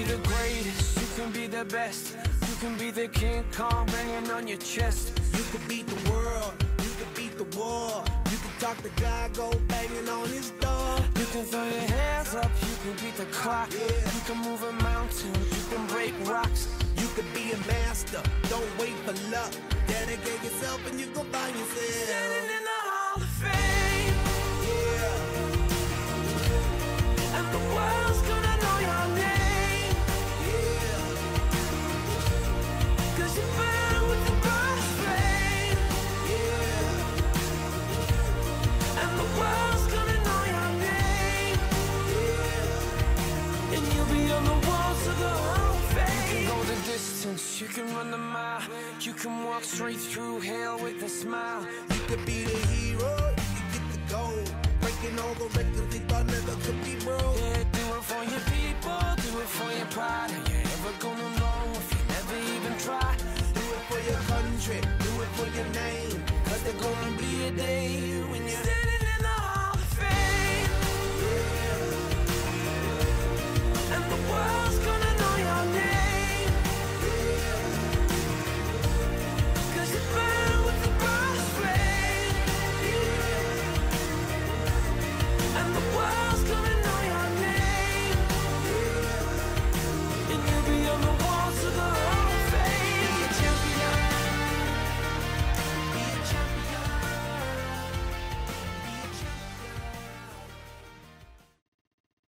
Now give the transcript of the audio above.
the greatest, you can be the best. You can be the King Kong banging on your chest. You can beat the world, you can beat the war. You can talk to God, go banging on his door. You can throw your hands up, you can beat the clock. You can move a mountain, you can break rocks. You can be a master, don't wait for luck. Dedicate yourself and you gon' find yourself Standing in the Hall of Fame. Yeah. And the world's gonna know your name. Yeah. 'Cause you burn with the birth flame. Yeah. And the world's gonna know your name. Yeah. And you'll be on the walls of the Hall of Fame. You can go the distance, you can run the mile. You can walk straight through hell with a smile. You could be the hero, you can get the gold. Breaking all the records they thought never could be broke. Yeah, do it for your people, do it for your pride. Are you ever gonna know if you never even try? Do it for your country, do it for your name. 'Cause there's gonna be a day